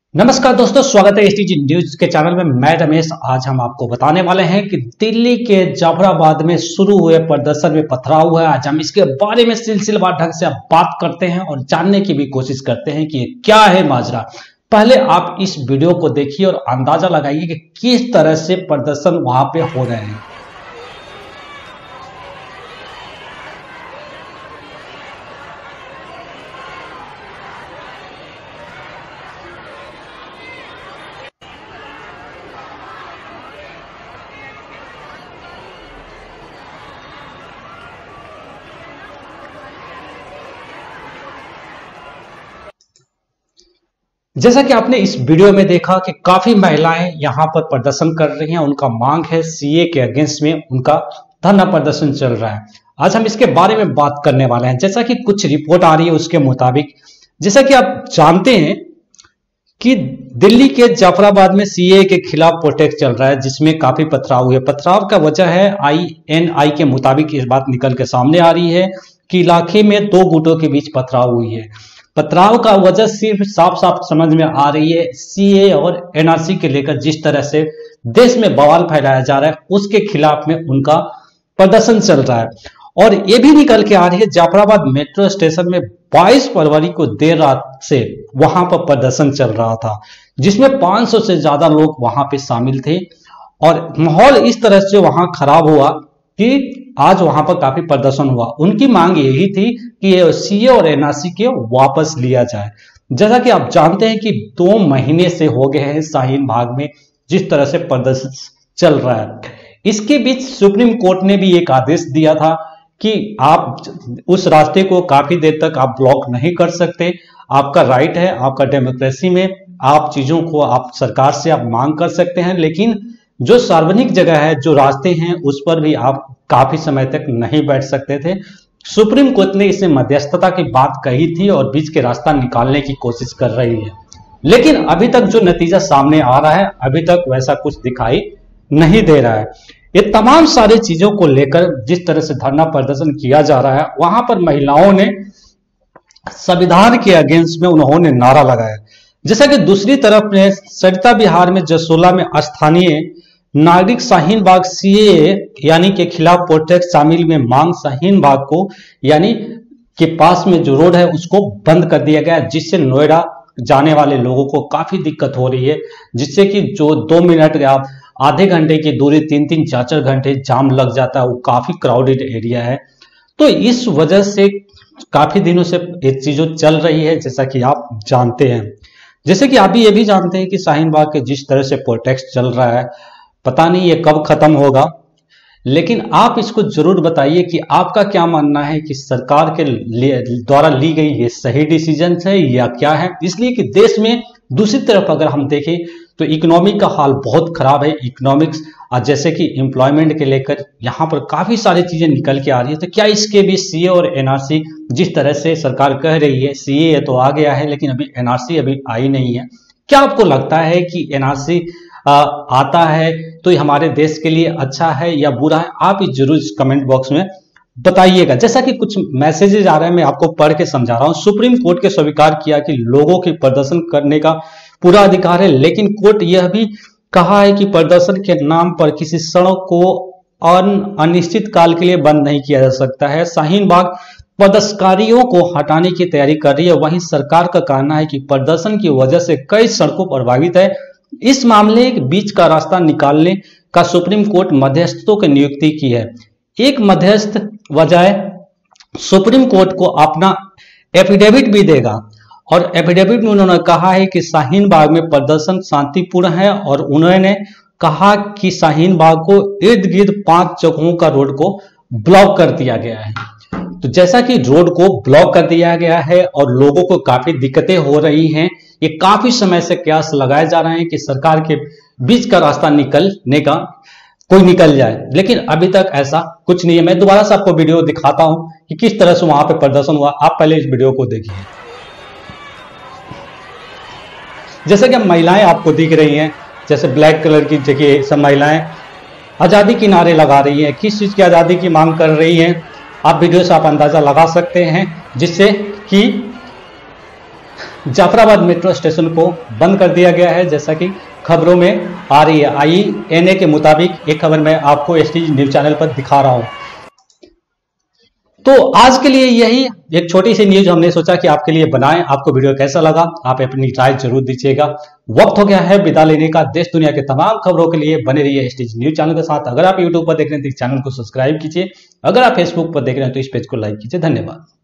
नमस्कार दोस्तों, स्वागत है एसटीजी न्यूज के चैनल में। मैं रमेश। आज हम आपको बताने वाले हैं कि दिल्ली के जाफराबाद में शुरू हुए प्रदर्शन में पथराव हुआ है। आज हम इसके बारे में सिलसिलेवार ढंग से बात करते हैं और जानने की भी कोशिश करते हैं कि क्या है माजरा। पहले आप इस वीडियो को देखिए और अंदाजा लगाइए कि किस तरह से प्रदर्शन वहां पे हो रहे हैं। जैसा कि आपने इस वीडियो में देखा कि काफी महिलाएं यहां पर प्रदर्शन कर रही हैं। उनका मांग है सीए के अगेंस्ट में उनका धरना प्रदर्शन चल रहा है। आज हम इसके बारे में बात करने वाले हैं। जैसा कि कुछ रिपोर्ट आ रही है उसके मुताबिक, जैसा कि आप जानते हैं कि दिल्ली के जाफराबाद में सीए के खिलाफ प्रोटेस्ट चल रहा है, जिसमें काफी पथराव हुए। पथराव का वजह है INI के मुताबिक इस बात निकल के सामने आ रही है कि इलाके में दो गुटों के बीच पथराव हुई है। पथराव का वजह सिर्फ साफ साफ समझ में आ रही है सीए और NRC के लेकर जिस तरह से देश में बवाल फैलाया जा रहा है उसके खिलाफ में उनका प्रदर्शन चल रहा है। और ये भी निकल के आ रही है जाफराबाद मेट्रो स्टेशन में 22 फरवरी को देर रात से वहां पर प्रदर्शन चल रहा था, जिसमें 500 से ज्यादा लोग वहां पे शामिल थे। और माहौल इस तरह से वहां खराब हुआ कि आज वहां पर काफी प्रदर्शन हुआ। उनकी मांग यही थी कि ये सीए और NRC के वापस लिया जाए। जैसा कि आप जानते हैं कि 2 महीने से हो गए हैं शाहीन बाग में जिस तरह से प्रदर्शन चल रहा है। इसके बीच सुप्रीम कोर्ट ने भी एक आदेश दिया था कि आप उस रास्ते को काफी देर तक आप ब्लॉक नहीं कर सकते। आपका राइट है, आपका डेमोक्रेसी में आप चीजों को आप सरकार से आप मांग कर सकते हैं, लेकिन जो सार्वजनिक जगह है, जो रास्ते हैं, उस पर भी आप काफी समय तक नहीं बैठ सकते थे। सुप्रीम कोर्ट ने इसे मध्यस्थता की बात कही थी और बीच के रास्ता निकालने की कोशिश कर रही है, लेकिन अभी तक जो नतीजा सामने आ रहा है अभी तक वैसा कुछ दिखाई नहीं दे रहा है। ये तमाम सारी चीजों को लेकर जिस तरह से धरना प्रदर्शन किया जा रहा है, वहां पर महिलाओं ने संविधान के अगेंस्ट में उन्होंने नारा लगाया। जैसा कि दूसरी तरफ में सरिता बिहार में जसोला में स्थानीय नागरिक शाहीन बाग सीए यानी के खिलाफ प्रोटेस्ट शामिल में मांग शाहीन बाग को यानी के पास में जो रोड है उसको बंद कर दिया गया, जिससे नोएडा जाने वाले लोगों को काफी दिक्कत हो रही है, जिससे कि जो 2 मिनट या आधे घंटे की दूरी 3-3 4-4 घंटे जाम लग जाता है। वो काफी क्राउडेड एरिया है, तो इस वजह से काफी दिनों से ये चीजों चल रही है। जैसा कि आप जानते हैं, जैसे कि आप ये भी जानते हैं कि शाहीन बाग के जिस तरह से प्रोटेस्ट चल रहा है, पता नहीं ये कब खत्म होगा, लेकिन आप इसको जरूर बताइए कि आपका क्या मानना है कि सरकार के द्वारा ली गई ये सही डिसीजन है या क्या है। इसलिए कि देश में दूसरी तरफ अगर हम देखें तो इकोनॉमी का हाल बहुत खराब है। इकोनॉमिक्स जैसे कि एम्प्लॉयमेंट के लेकर यहाँ पर काफी सारी चीजें निकल के आ रही है। तो क्या इसके भी सीए और NRC जिस तरह से सरकार कह रही है, सीए तो आ गया है लेकिन अभी NRC अभी आई नहीं है, क्या आपको लगता है कि NRC आता है तो ये हमारे देश के लिए अच्छा है या बुरा है? आप इस जरूर कमेंट बॉक्स में बताइएगा। जैसा कि कुछ मैसेजेस आ रहे हैं, मैं आपको पढ़ के समझा रहा हूं। सुप्रीम कोर्ट के स्वीकार किया कि लोगों की प्रदर्शन करने का पूरा अधिकार है, लेकिन कोर्ट यह भी कहा है कि प्रदर्शन के नाम पर किसी सड़क को अनिश्चित काल के लिए बंद नहीं किया जा सकता है। शाहीन बाग प्रदर्शनकारियों को हटाने की तैयारी कर रही है। वहीं सरकार का कहना है कि प्रदर्शन की वजह से कई सड़कों प्रभावित है। इस मामले के बीच का रास्ता निकालने का सुप्रीम कोर्ट मध्यस्थों की नियुक्ति की है। एक मध्यस्थ बजाय सुप्रीम कोर्ट को अपना एफिडेविट भी देगा और एफिडेविट में उन्होंने कहा है कि शाहीन बाग में प्रदर्शन शांतिपूर्ण है और उन्होंने कहा कि शाहीन बाग को इर्द गिर्द 5 जगहों का रोड को ब्लॉक कर दिया गया है। तो जैसा कि रोड को ब्लॉक कर दिया गया है और लोगों को काफी दिक्कतें हो रही हैं, ये काफी समय से कयास लगाए जा रहे हैं कि सरकार के बीच का रास्ता निकलने का कोई निकल जाए, लेकिन अभी तक ऐसा कुछ नहीं है। मैं दोबारा से आपको वीडियो दिखाता हूं कि किस तरह से वहां पे प्रदर्शन हुआ। आप पहले इस वीडियो को देखिए। जैसे कि महिलाएं आपको दिख रही हैं, जैसे ब्लैक कलर की देखिए, सब महिलाएं आजादी की नारे लगा रही हैं। किस चीज की आजादी की मांग कर रही हैं आप वीडियो से आप अंदाजा लगा सकते हैं, जिससे कि जाफराबाद मेट्रो स्टेशन को बंद कर दिया गया है, जैसा कि खबरों में आ रही है। INA के मुताबिक एक खबर मैं आपको STG न्यूज चैनल पर दिखा रहा हूं। तो आज के लिए यही एक छोटी सी न्यूज हमने सोचा कि आपके लिए बनाएं। आपको वीडियो कैसा लगा आप अपनी राय जरूर दीजिएगा। वक्त हो गया है विदा लेने का। देश दुनिया के तमाम खबरों के लिए बने रहिए STG न्यूज चैनल के साथ। अगर आप यूट्यूब पर देख रहे हैं तो इस चैनल को सब्सक्राइब कीजिए। अगर आप फेसबुक पर देख रहे हैं तो इस पेज को लाइक कीजिए। धन्यवाद।